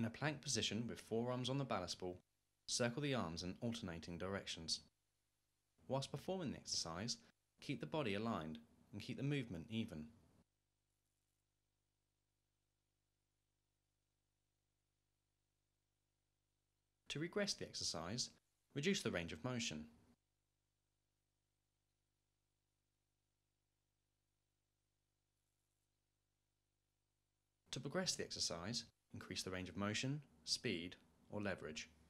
In a plank position with forearms on the ballast ball, circle the arms in alternating directions. Whilst performing the exercise, keep the body aligned and keep the movement even. To regress the exercise, reduce the range of motion. To progress the exercise, increase the range of motion, speed, or leverage.